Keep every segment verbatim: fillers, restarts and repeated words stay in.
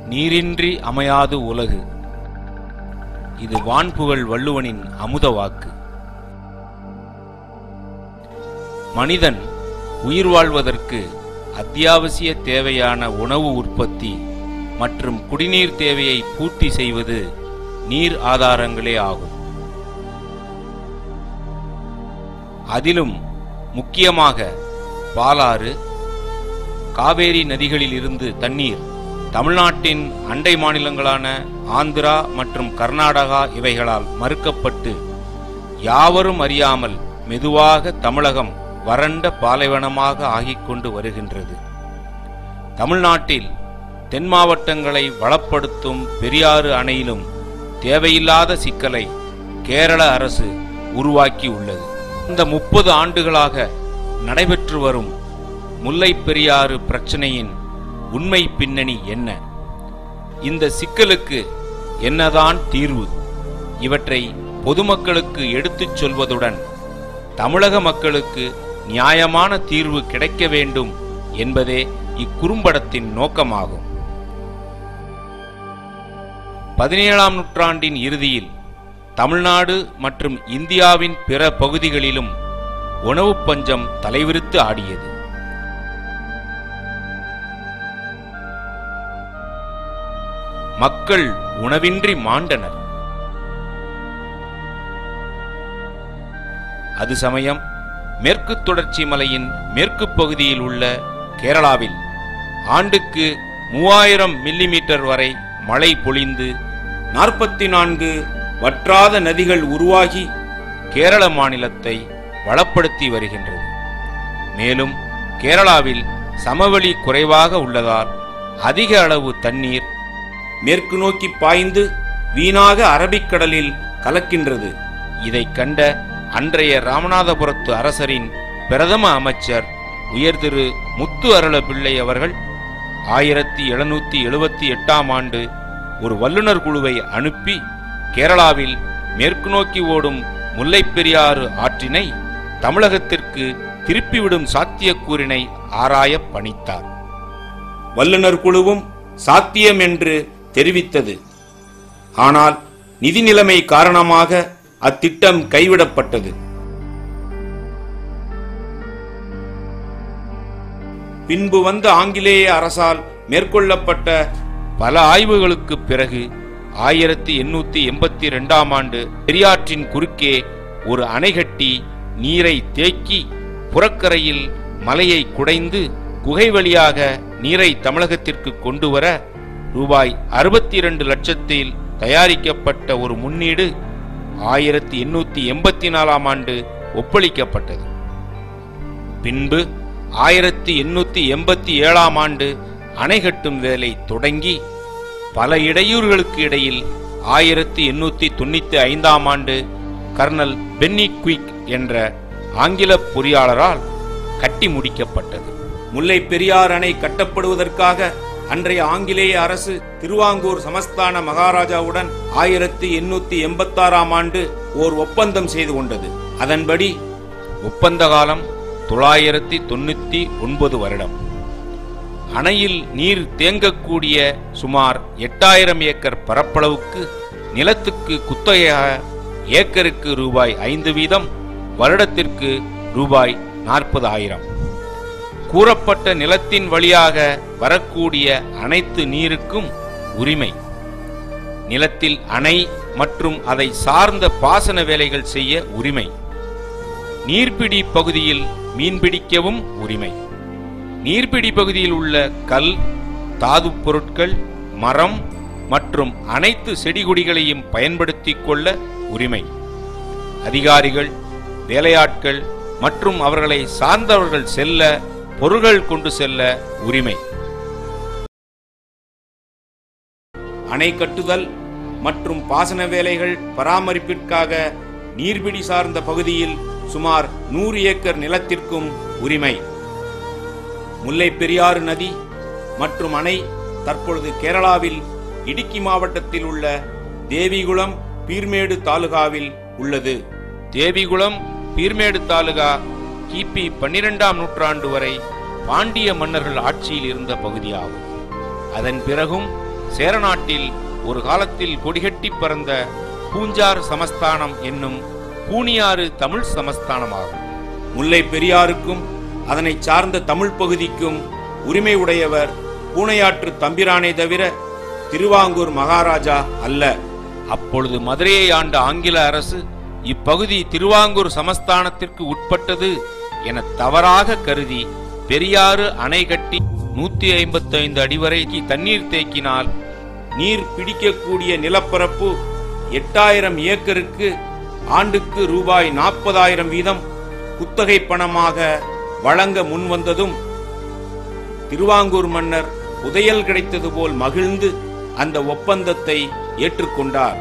நீரின்றி அமையாது உலகு. இது வான்புகழ் வள்ளுவனின் அமுத வாக்கு. மனிதன் உயிர் வாழ்வதற்கு அத்தியாவசிய தேவையான உணவு உற்பத்தி மற்றும் குடிநீர் தேவையை பூர்த்தி செய்வது நீர் ஆதாரங்களே ஆகும். அதிலும் முக்கியமாக பாலாறு, காவேரி நதிகளில் இருந்து தண்ணீர் தமிழ்நாட்டின் அண்டை மாநிலங்களான ஆந்திரா மற்றும் கர்நாடகா இவைகளால் மறுக்கப்பட்டு யாவரும் அறியாமல் மெதுவாக தமிழகம் வறண்ட பாலைவனமாக ஆகிக்கொண்டு வருகின்றது. தமிழ்நாட்டில் தென் மாவட்டங்களை வளப்படுத்தும் பெரியாறு அணையிலும் தேவையில்லாத சிக்கலை கேரள அரசு உருவாக்கி உள்ளது. இந்த முப்பது ஆண்டுகளாக நடைபெற்று வரும் முல்லை பெரியாறு பிரச்சனையின் உண்மை பின்னணி என்ன? இந்த சிக்கலுக்கு என்னதான் தீர்வு? இவற்றை பொதுமக்களுக்கு எடுத்துச் சொல்வதுடன் தமிழக மக்களுக்கு நியாயமான தீர்வு கிடைக்க வேண்டும் என்பதே இக்குறும்படத்தின் நோக்கமாகும். பதினேழாம் நூற்றாண்டின் இறுதியில் தமிழ்நாடு மற்றும் இந்தியாவின் பிற பகுதிகளிலும் உணவு பஞ்சம் தலைவிரித்து ஆடியது. மக்கள் உணவின்றி மாண்டனர். அது சமயம் மேற்கு தொடர்ச்சி மலையின் மேற்கு பகுதியில் உள்ள கேரளாவில் ஆண்டுக்கு மூவாயிரம் மில்லிமீட்டர் வரை மழை பொழிந்து நாற்பத்தி நான்கு வற்றாத நதிகள் உருவாகி கேரள மாநிலத்தை வளப்படுத்தி வருகின்றது. மேலும் கேரளாவில் சமவெளி குறைவாக உள்ளதால் அதிக அளவு தண்ணீர் மேற்கு நோக்கி பாய்ந்து வீணாக அரபிக்கடலில் கலக்கின்றது. இதை கண்ட அன்றைய ராமநாதபுரத்து அரசரின் பிரதம அமைச்சர் உயர் திரு முத்து அருள பிள்ளை அவர்கள் ஆயிரத்தி எழுநூத்தி எழுபத்தி எட்டாம் ஆண்டு ஒரு வல்லுநர் குழுவை அனுப்பி கேரளாவில் மேற்கு நோக்கி ஓடும் முல்லை பெரியாறு ஆற்றினை தமிழகத்திற்கு திருப்பிவிடும் சாத்தியக்கூறினை ஆராய பணித்தார். வல்லுநர் குழுவும் சாத்தியம் என்று தெரிவித்தது. ஆனால் நிதி நிலைமை காரணமாக அத்திட்டம் கைவிடப்பட்டது. பின்பு வந்த ஆங்கிலேய அரசால் மேற்கொள்ளப்பட்ட பல ஆய்வுகளுக்கு பிறகு ஆயிரத்தி எண்ணூத்தி எண்பத்தி இரண்டாம் ஆண்டு பெரியாற்றின் குறுக்கே ஒரு அணை கட்டி நீரை தேக்கி புறக்கரையில் மலையை குடைந்து குகை வழியாக நீரை தமிழகத்திற்கு கொண்டு வர ரூபாய் அறுபத்தி இரண்டு லட்சத்தில் தயாரிக்கப்பட்ட ஒரு முன்னீடு ஆயிரத்தி எண்ணூத்தி எண்பத்தி நாலாம் ஆண்டு ஒப்பளிக்கப்பட்டது. பின்பு ஆயிரத்தி எண்ணூத்தி எண்பத்தி ஏழாம் ஆண்டு அணை கட்டும் வேலை தொடங்கி பல இடையூறுகளுக்கு இடையில் ஆயிரத்தி எண்ணூத்தி தொண்ணூத்தி ஐந்தாம் ஆண்டு கர்னல் பென்னி குயிக் என்ற ஆங்கில பொறியாளரால் கட்டி முடிக்கப்பட்டது. முல்லை பெரியார் அணை கட்டப்படுவதற்காக அன்றைய ஆங்கிலேய அரசு திருவாங்கூர் சமஸ்தான மகாராஜாவுடன் ஆயிரத்தி எண்ணூத்தி எண்பத்தி ஆறாம் ஆண்டு ஓர் ஒப்பந்தம் செய்து கொண்டது. அதன்படி ஒப்பந்த காலம் தொள்ளாயிரத்தி தொண்ணூத்தி ஒன்பது வருடம். அணையில் நீர் தேங்கக்கூடிய சுமார் எட்டாயிரம் ஏக்கர் பரப்பளவுக்கு நிலத்துக்கு குத்தகையாக ஏக்கருக்கு ரூபாய் ஐந்து வீதம், வருடத்திற்கு ரூபாய் நாற்பது ஆயிரம். கூறப்பட்ட நிலத்தின் வழியாக வரக்கூடிய அனைத்து நீருக்கும் உரிமை. நிலத்தில் அணை மற்றும் அதை சார்ந்த பாசன வேலைகள் செய்ய உரிமை. நீர்பிடி பகுதியில் மீன்பிடிக்கவும் உரிமை. நீர்பிடி பகுதியில் உள்ள கல், தாது பொருட்கள், மரம் மற்றும் அனைத்து செடிகொடிகளையும் பயன்படுத்திக் கொள்ள உரிமை. அதிகாரிகள், வேலையாட்கள் மற்றும் அவர்களை சார்ந்தவர்கள் செல்ல, பொருள்கள் கொண்டு செல்ல உரிமை. அணை கட்டுதல் மற்றும் பாசன வேலைகள் பராமரிப்பிற்காக நீர்பிடி சார்ந்த பகுதியில் சுமார் நூறு ஏக்கர் நிலத்திற்கும் உரிமை. முல்லை பெரியாறு நதி மற்றும் அணை தற்பொழுது கேரளாவில் இடுக்கி மாவட்டத்தில் உள்ள தேவிகுளம் பீர்மேடு தாலுகாவில் உள்ளது. தேவிகுளம் பீர்மேடு தாலுகா கிபி பன்னிரெண்டாம் நூற்றாண்டு வரை பாண்டிய மன்னர்கள் ஆட்சியில் இருந்த பகுதியாகும். அதன் பிறகும் சேரநாட்டில் ஒரு காலத்தில் கொடிகட்டி பறந்த பூஞ்சார் சமஸ்தானம் என்னும் பூனியாறு தமிழ் சமஸ்தானமாகும். முல்லை பெரியாருக்கும் அதனை சார்ந்த தமிழ் பகுதிக்கும் உரிமை உடையவர் பூனையாற்று தம்பிரானே தவிர திருவாங்கூர் மகாராஜா அல்ல. அப்பொழுது மதுரையை ஆண்ட ஆங்கில அரசு இப்பகுதி திருவாங்கூர் சமஸ்தானத்திற்கு உட்பட்டது என தவறாக கருதி பெரியாறு அணை கட்டி நூத்தி ஐம்பத்தி ஐந்து அடி வரைக்கு தண்ணீர் தேக்கினால் நீர் பிடிக்கக்கூடிய நிலப்பரப்பு எட்டாயிரம் ஏக்கருக்கு ஆண்டுக்கு ரூபாய் நாற்பதாயிரம் வீதம் குத்தகை பணமாக வழங்க முன்வந்ததும் திருவாங்கூர் மன்னர் புதையல் கிடைத்தது போல் மகிழ்ந்து அந்த ஒப்பந்தத்தை ஏற்றுக்கொண்டார்.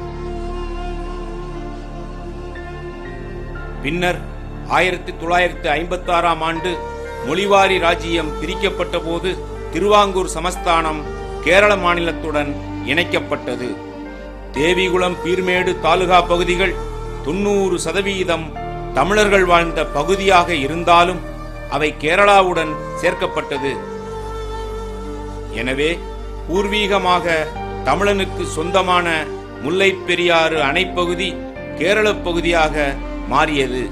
பின்னர் ஆயிரத்தி தொள்ளாயிரத்தி ஐம்பத்தி ஆறாம் ஆண்டு மொழிவாரி ராஜ்யம் பிரிக்கப்பட்ட போது திருவாங்கூர் சமஸ்தானம் கேரள மாநிலத்துடன் இணைக்கப்பட்டது. தேவிகுளம் பீர்மேடு தாலுகா பகுதிகள் தொன்னூறு சதவீதம் தமிழர்கள் வாழ்ந்த பகுதியாக இருந்தாலும் அவை கேரளாவுடன் சேர்க்கப்பட்டது. எனவே பூர்வீகமாக தமிழனுக்கு சொந்தமான முல்லை பெரியாறு அணைப்பகுதி கேரள பகுதியாக மாறியது.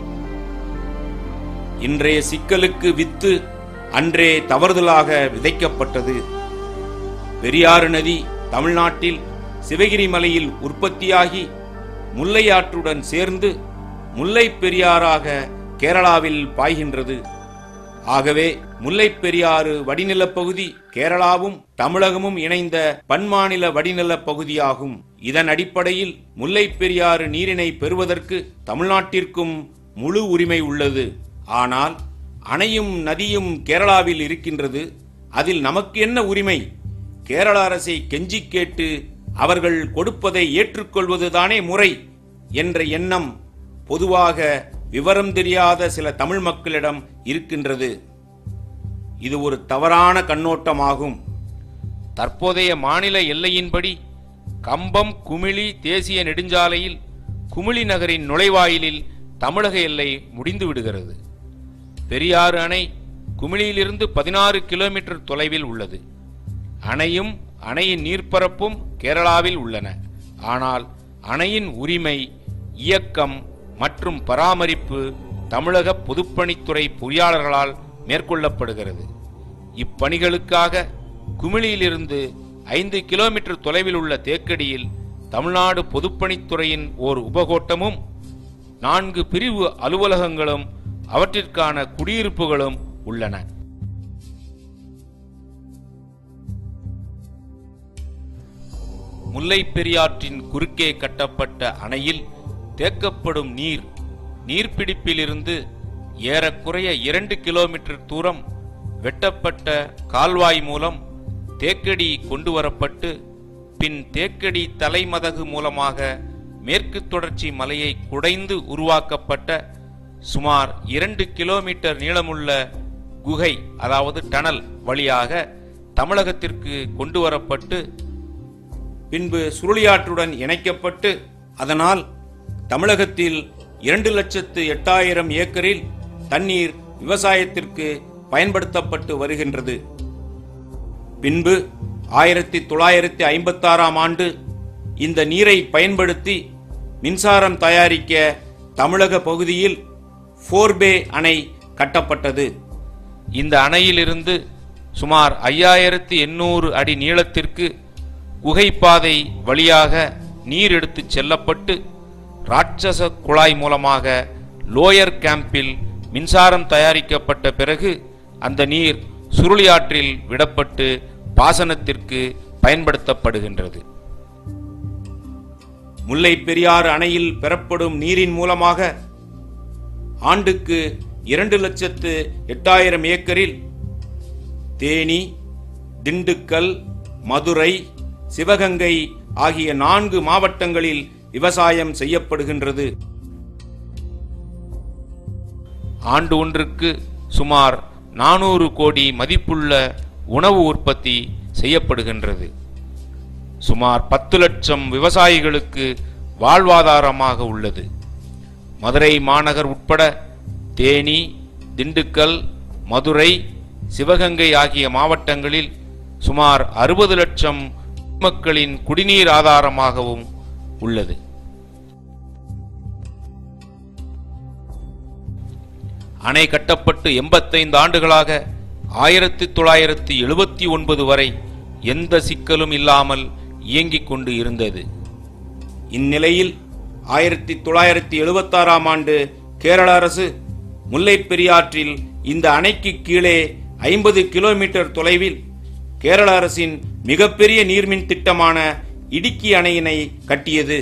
இன்றைய சிக்கலுக்கு வித்து அன்றே தவறுதலாக விதைக்கப்பட்டது. பெரியாறு நதி தமிழ்நாட்டில் சிவகிரி மலையில் உற்பத்தியாகி முல்லையாற்றுடன் சேர்ந்து முல்லை பெரியாறாக கேரளாவில் பாய்கின்றது. ஆகவே முல்லை பெரியாறு வடிநிலப் பகுதி கேரளாவும் தமிழகமும் இணைந்த பன்மாநில வடிநிலப் பகுதியாகும். இதன் அடிப்படையில் முல்லை பெரியாறு நீரினை பெறுவதற்கு தமிழ்நாட்டிற்கும் முழு உரிமை உள்ளது. ஆனால் அணையும் நதியும் கேரளாவில் இருக்கின்றது. அதில் நமக்கு என்ன உரிமை? கேரள அரசை கெஞ்சி கேட்டு அவர்கள் கொடுப்பதை ஏற்றுக்கொள்வதுதானே முறை என்ற எண்ணம் பொதுவாக விவரம் தெரியாத சில தமிழ் மக்களிடம் இருக்கின்றது. இது ஒரு தவறான கண்ணோட்டமாகும். தற்போதைய மாநில எல்லையின்படி கம்பம் குமிளி தேசிய நெடுஞ்சாலையில் குமிளி நகரின் நுழைவாயிலில் தமிழக எல்லை முடிந்து விடுகிறது. பெரியாறு அணை குமிளியிலிருந்து பதினாறு கிலோமீட்டர் தொலைவில் உள்ளது. அணையும் அணையின் நீர்ப்பரப்பும் கேரளாவில் உள்ளன. ஆனால் அணையின் உரிமை, இயக்கம் மற்றும் பராமரிப்பு தமிழக பொதுப்பணித்துறை பொறியாளர்களால் மேற்கொள்ளப்படுகிறது. இப்பணிகளுக்காக குமிளியிலிருந்து ஐந்து கிலோமீட்டர் தொலைவில் உள்ள தேக்கடியில் தமிழ்நாடு பொதுப்பணித்துறையின் ஓர் உபகோட்டமும் நான்கு பிரிவு அலுவலகங்களும் அவற்றிற்கான குடியிருப்புகளும் உள்ளன. முல்லை பெரியாற்றின் குறுக்கே கட்டப்பட்ட அணையில் தேக்கப்படும் நீர் நீர்பிடிப்பிலிருந்து ஏறக்குறைய இரண்டு கிலோமீட்டர் தூரம் வெட்டப்பட்ட கால்வாய் மூலம் தேக்கடி கொண்டு வரப்பட்டு பின் தேக்கடி தலைமதகு மூலமாக மேற்கு தொடர்ச்சி மலையை குடைந்து உருவாக்கப்பட்ட சுமார் இரண்டு கிலோமீட்டர் நீளமுள்ள குகை அதாவது டனல் வழியாக தமிழகத்திற்கு கொண்டு வரப்பட்டு பின்பு சுருளியாற்றுடன் இணைக்கப்பட்டு அதனால் தமிழகத்தில் இரண்டு லட்சத்து எட்டாயிரம் ஏக்கரில் தண்ணீர் விவசாயத்திற்கு பயன்படுத்தப்பட்டு வருகின்றது. பின்பு ஆயிரத்தி தொள்ளாயிரத்தி ஐம்பத்தி ஆறாம் ஆண்டு இந்த நீரை பயன்படுத்தி மின்சாரம் தயாரிக்க தமிழக பகுதியில் போர்பே அணை கட்டப்பட்டது. இந்த அணையிலிருந்து சுமார் ஐயாயிரத்தி எண்ணூறு அடி நீளத்திற்கு குகைப்பாதை வழியாக நீர் எடுத்துச் செல்லப்பட்டு ராட்சச குழாய் மூலமாக லோயர் கேம்பில் மின்சாரம் தயாரிக்கப்பட்ட பிறகு அந்த நீர் சுருளியாற்றில் விடப்பட்டு பாசனத்திற்கு பயன்படுத்தப்படுகின்றது. முல்லை பெரியாறு அணையில் பெறப்படும் நீரின் மூலமாக ஆண்டுக்கு இரண்டு லட்சத்து எட்டாயிரம் ஏக்கரில் தேனி, திண்டுக்கல், மதுரை, சிவகங்கை ஆகிய நான்கு மாவட்டங்களில் விவசாயம் செய்யப்படுகின்றது. ஆண்டு ஒன்றுக்கு சுமார் நானூறு கோடி மதிப்புள்ள உணவு உற்பத்தி செய்யப்படுகின்றது. சுமார் பத்து லட்சம் விவசாயிகளுக்கு வாழ்வாதாரமாக உள்ளது. மதுரை மாநகர் உட்பட தேனி, திண்டுக்கல், மதுரை, சிவகங்கை ஆகிய மாவட்டங்களில் சுமார் அறுபது லட்சம் மக்களின் குடிநீர் ஆதாரமாகவும் உள்ளது. அணை கட்டப்பட்டு எண்பத்தைந்து ஆண்டுகளாக ஆயிரத்தி தொள்ளாயிரத்தி எழுபத்தி ஒன்பது வரை எந்த சிக்கலும் இல்லாமல் இயங்கிக் கொண்டு இருந்தது. இந்நிலையில் ஆயிரத்தி தொள்ளாயிரத்தி எழுபத்தி ஆறாம் ஆண்டு கேரள அரசு முல்லை பெரியாற்றில் இந்த அணைக்கு கீழே ஐம்பது கிலோமீட்டர் தொலைவில் கேரள அரசின் மிகப்பெரிய நீர்மின் திட்டமான இடுக்கி அணையினை கட்டியது.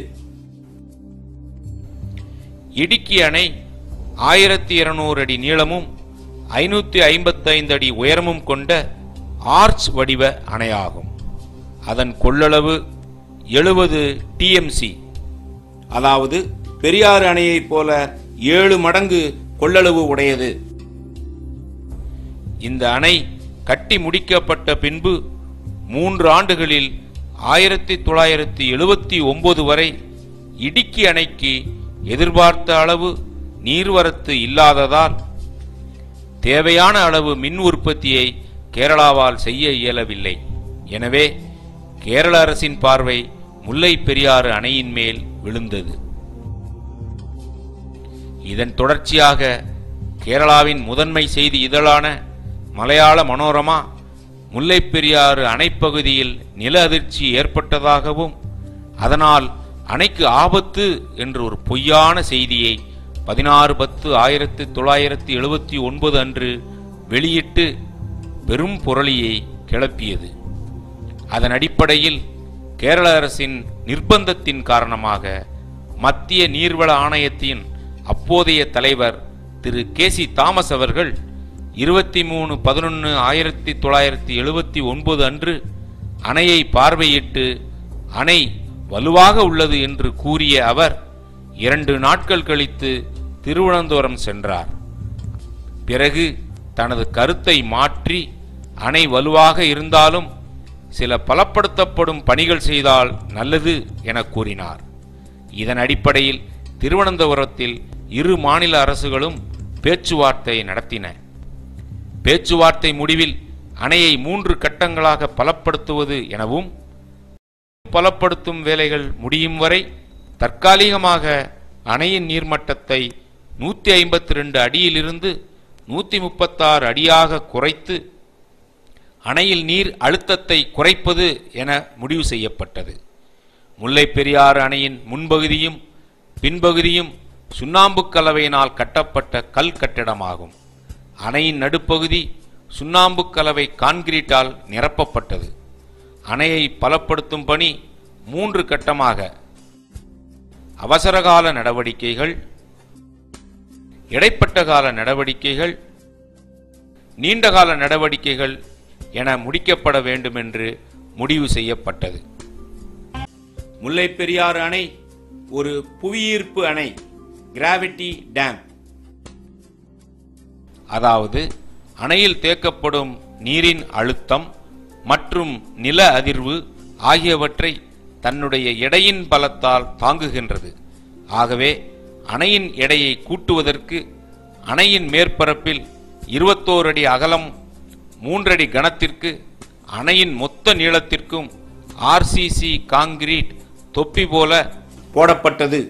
இடுக்கி அணை ஆயிரத்தி இருநூறு அடி நீளமும் ஐநூத்தி ஐம்பத்தி ஐந்து அடி உயரமும் கொண்ட ஆர்ச் வடிவ அணையாகும். அதன் கொள்ளளவு எழுபது டிஎம்சி, அதாவது பெரியாறு அணையைப் போல ஏழு மடங்கு கொள்ளளவு உடையது. இந்த அணை கட்டி முடிக்கப்பட்ட பின்பு மூன்று ஆண்டுகளில் ஆயிரத்தி தொள்ளாயிரத்தி எழுபத்தி ஒன்பது வரை இடுக்கி அணைக்கு எதிர்பார்த்த அளவு நீர்வரத்து இல்லாததால் தேவையான அளவு மின் உற்பத்தியை கேரளாவால் செய்ய இயலவில்லை. எனவே கேரள அரசின் பார்வை முல்லை பெரியாறு அணையின் மேல் விழுந்தது. இதன் தொடர்ச்சியாக கேரளாவின் முதன்மை செய்தி இதழான மலையாள மனோரமா முல்லை பெரியாறு அணைப்பகுதியில் நில அதிர்ச்சி ஏற்பட்டதாகவும் அதனால் அணைக்கு ஆபத்து என்று ஒரு பொய்யான செய்தியை பதினாறு பத்து ஆயிரத்தி தொள்ளாயிரத்தி எழுபத்தி ஒன்பது அன்று வெளியிட்டு பெரும் புரளியை கிளப்பியது. அதன் அடிப்படையில் கேரள அரசின் நிர்பந்தத்தின் காரணமாக மத்திய நீர்வள ஆணையத்தின் அப்போதைய தலைவர் திரு கே சி தாமஸ் அவர்கள் இருபத்தி மூணு பதினொன்று ஆயிரத்தி தொள்ளாயிரத்தி எழுபத்தி ஒன்பது அன்று அணையை பார்வையிட்டு அணை வலுவாக உள்ளது என்று கூறிய அவர் இரண்டு நாட்கள் கழித்து திருவனந்தபுரம் சென்றார். பிறகு தனது கருத்தை மாற்றி அணை வலுவாக இருந்தாலும் சில பலப்படுத்தப்படும் பணிகள் செய்தால் நல்லது என கூறினார். இதன் அடிப்படையில் திருவனந்தபுரத்தில் இரு மாநில அரசுகளும் பேச்சுவார்த்தை நடத்தின. பேச்சுவார்த்தை முடிவில் அணையை மூன்று கட்டங்களாக பலப்படுத்துவது எனவும் பலப்படுத்தும் வேலைகள் முடியும் வரை தற்காலிகமாக அணையின் நீர்மட்டத்தை நூற்றி ஐம்பத்தி ரெண்டு அடியிலிருந்து நூற்றி முப்பத்தாறு அடியாக குறைத்து அணையில் நீர் அழுத்தத்தை குறைப்பது என முடிவு செய்யப்பட்டது. முல்லை பெரியாறு அணையின் முன்பகுதியும் பின்பகுதியும் சுண்ணாம்பு கலவையினால் கட்டப்பட்ட கல் கட்டிடமாகும். அணையின் நடுப்பகுதி சுண்ணாம்பு கலவை கான்கிரீட்டால் நிரப்பப்பட்டது. அணையை பலப்படுத்தும் பணி மூன்று கட்டமாக அவசரகால நடவடிக்கைகள், இடைப்பட்ட கால நடவடிக்கைகள், நீண்டகால நடவடிக்கைகள் என முடிக்கப்பட வேண்டும் என்று முடிவு செய்யப்பட்டது. முல்லை பெரியாறு அணை ஒரு புவியீர்ப்பு அணை, கிராவிட்டி டேம். அதாவது அணையில் தேக்கப்படும் நீரின் அழுத்தம் மற்றும் நில அதிர்வு ஆகியவற்றை தன்னுடைய எடையின் பலத்தால் தாங்குகின்றது. ஆகவே அணையின் எடையை கூட்டுவதற்கு அணையின் மேற்பரப்பில் இருபத்தோரு அடி அகலம், மூன்றடி கனத்திற்கு அணையின் மொத்த நீளத்திற்கும் ஆர்சிசி காங்கிரீட் தொப்பி போல போடப்பட்டது.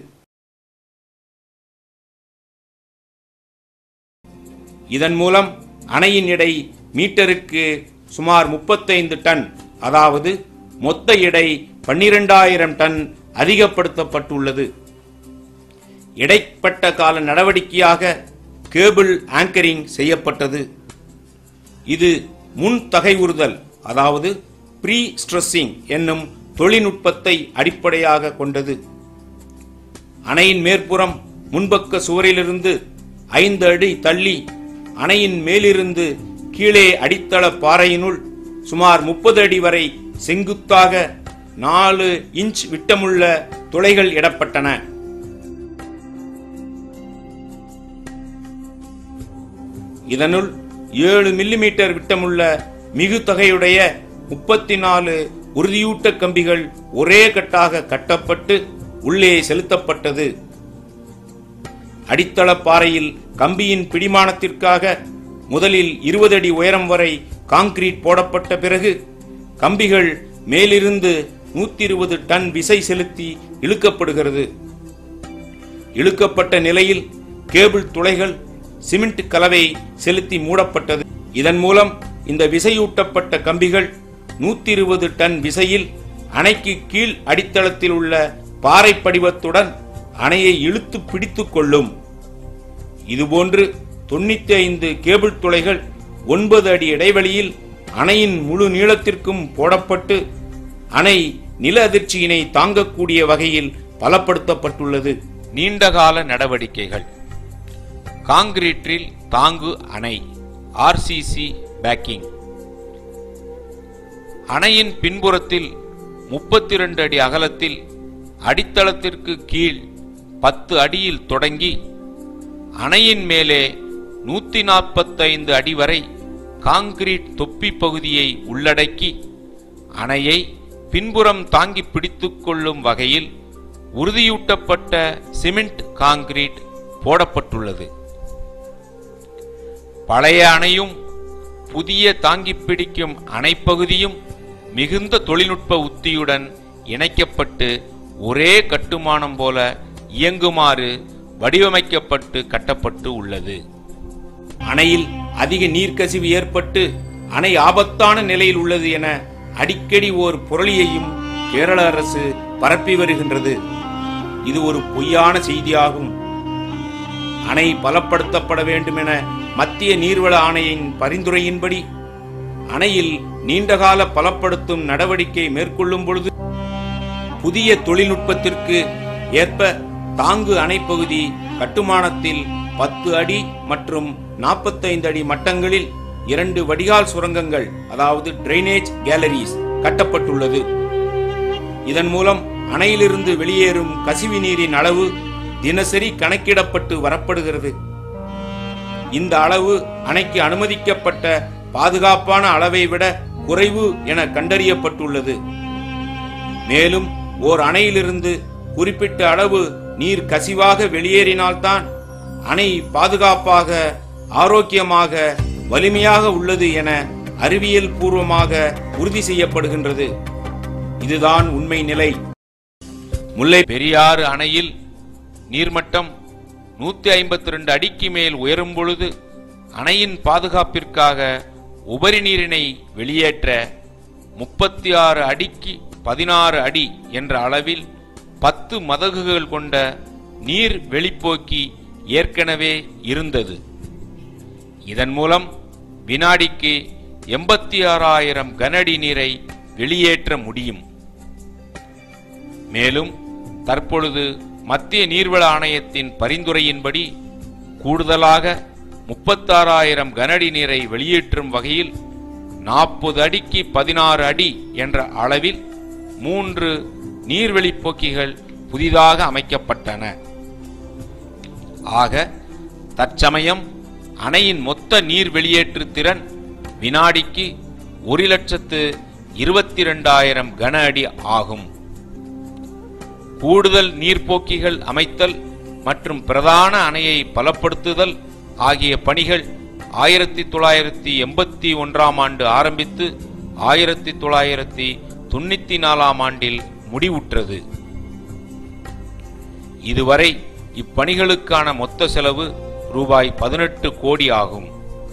இதன் மூலம் அணையின் எடை மீட்டருக்கு சுமார் முப்பத்தைந்து டன், அதாவது மொத்த எடை பன்னிரண்டாயிரம் டன் அதிகப்படுத்தப்பட்டுள்ளது. இடைப்பட்ட கால நடவடிக்கையாக கேபிள் ஆங்கரிங் செய்யப்பட்டது. இது முன் தகைவுறுதல், அதாவது ப்ரீ ஸ்ட்ரெஸ்ஸிங் என்னும் தொழில்நுட்பத்தை அடிப்படையாக கொண்டது. அணையின் மேற்புறம் முன்பக்க சுவரிலிருந்து ஐந்து அடி தள்ளி அணையின் மேலிருந்து கீழே அடித்தள பாறையினுள் சுமார் முப்பது அடி வரை செங்குத்தாக நாலு இன்ச் விட்டமுள்ள துளைகள் இடப்பட்டன. இதனுள் ஏழு மில்லிமீட்டர் விட்டமுள்ள மிகு தொகையுடைய முப்பத்தி நாலு உறுதியூட்ட கம்பிகள் ஒரே கட்டாக கட்டப்பட்டு உள்ளே செலுத்தப்பட்டது. அடித்தள பாறையில் கம்பியின் பிடிமானத்திற்காக முதலில் இருபது அடி உயரம் வரை கான்கிரீட் போடப்பட்ட பிறகு கம்பிகள் மேலிருந்து நூத்தி இருபது டன் விசை செலுத்தி இழுக்கப்படுகிறது. இழுக்கப்பட்ட நிலையில் கேபிள் துளைகள் சிமெண்ட் கலவை செலுத்தி மூடப்பட்டது. இதன் மூலம் இந்த விசையூட்டப்பட்ட கம்பிகள் நூத்தி இருபது டன் விசையில் அணைக்கு கீழ் அடித்தளத்தில் உள்ள பாறை படிவத்துடன் அணையை இழுத்து பிடித்துக் கொள்ளும். இதுபோன்று தொண்ணூத்தி ஐந்து கேபிள் துளைகள் ஒன்பது அடி இடைவெளியில் அணையின் முழு நீளத்திற்கும் போடப்பட்டு அணை நில அதிர்ச்சியினை தாங்கக்கூடிய வகையில் பலப்படுத்தப்பட்டுள்ளது. நீண்டகால நடவடிக்கைகள். காங்கிரீட்டில் தாங்கு அணை ஆர்சிசி பேக்கிங். அணையின் பின்புறத்தில் முப்பத்தி இரண்டு அடி அகலத்தில் அடித்தளத்திற்கு கீழ் பத்து அடியில் தொடங்கி அணையின் மேலே நூத்தி நாற்பத்தி ஐந்து அடி வரை காங்கிரீட் தொப்பி பகுதியை உள்ளடக்கி அணையை பின்புறம் தாங்கி பிடித்துக் கொள்ளும் வகையில் உறுதியூட்டப்பட்ட சிமெண்ட் காங்கிரீட் போடப்பட்டுள்ளது. பழைய அணையும் புதிய தாங்கி பிடிக்கும் அணைப்பகுதியும் மிகுந்த தொழில்நுட்ப உத்தியுடன் இணைக்கப்பட்டு ஒரே கட்டுமானம் போல இயங்குமாறு வடிவமைக்கப்பட்டு கட்டப்பட்டு உள்ளது. அணையில் அதிக நீர்க்கசிவு ஏற்பட்டு அணை ஆபத்தான நிலையில் உள்ளது என அடிக்கடி ஓர் புரளியையும் கேரள அரசு பரப்பி வருகின்றது. இது ஒரு பொய்யான செய்தியாகும். அணை பலப்படுத்தப்பட வேண்டும் என மத்திய நீர்வள ஆணையின் பரிந்துரையின்படி அணையில் நீண்டகால பலப்படுத்தும் நடவடிக்கை மேற்கொள்ளும் பொழுது புதிய தொழில்நுட்பத்திற்கு ஏற்ப தாங்கு அணைப்பகுதி கட்டுமானத்தில் பத்து அடி மற்றும் நாற்பத்தைந்து அடி மட்டங்களில் இரண்டு வடிகால் சுரங்கங்கள் அதாவது டிரைனேஜ் கேலரிஸ் கட்டப்பட்டுள்ளது. இதன் மூலம் அணையிலிருந்து வெளியேறும் கசிவு நீரின் அளவு தினசரி கணக்கிடப்பட்டு வரப்படுகிறது. இந்த அளவு அணைக்கு அனுமதிக்கப்பட்ட பாதுகாப்பான அளவை விட குறைவு என கண்டறியப்பட்டுள்ளது. மேலும் ஓர் அணையிலிருந்து குறிப்பிட்ட அளவு நீர் கசிவாக வெளியேறினால்தான் அணை பாதுகாப்பாக, ஆரோக்கியமாக, வலிமையாக உள்ளது என அறிவியல் பூர்வமாக உறுதி செய்யப்படுகின்றது. இதுதான் உண்மை நிலை. முல்லை பெரியாறு அணையில் நீர்மட்டம் நூத்தி ஐம்பத்தி இரண்டு அடிக்கு மேல் உயரும் பொழுது அணையின் பாதுகாப்பிற்காக உபரி நீரினை வெளியேற்ற முப்பத்தி ஆறு அடிக்கு பதினாறு அடி என்ற அளவில் பத்து மதகுகள் கொண்ட நீர் வெளிப்போக்கி ஏற்கனவே இருந்தது. இதன் மூலம் வினாடிக்கு எண்பத்தி ஆறாயிரம் கனஅடி நீரை வெளியேற்ற முடியும். மேலும் தற்பொழுது மத்திய நீர்வள ஆணையத்தின் பரிந்துரையின்படி கூடுதலாக முப்பத்தாறாயிரம் கனஅடி நீரை வெளியேற்றும் வகையில் நாற்பது அடிக்கு பதினாறு அடி என்ற அளவில் மூன்று நீர்வெளிப்போக்கிகள் புதிதாக அமைக்கப்பட்டன. ஆக தற்சமயம் அணையின் மொத்த நீர் வெளியேற்று திறன் வினாடிக்கு ஒரு லட்சத்து இருபத்தி இரண்டாயிரம் கன அடி ஆகும். கூடுதல் நீர்ப்போக்கிகள் அமைத்தல் மற்றும் பிரதான அணையை பலப்படுத்துதல் ஆகிய பணிகள் ஆயிரத்தி தொள்ளாயிரத்தி எண்பத்தி ஒன்றாம் ஆண்டு ஆரம்பித்து ஆயிரத்தி தொள்ளாயிரத்தி தொண்ணூத்தி நாலாம் ஆண்டில் முடிவுற்றது. இதுவரை இப்பணிகளுக்கான மொத்த செலவு ரூபாய் பதினெட்டு கோடி ஆகும்.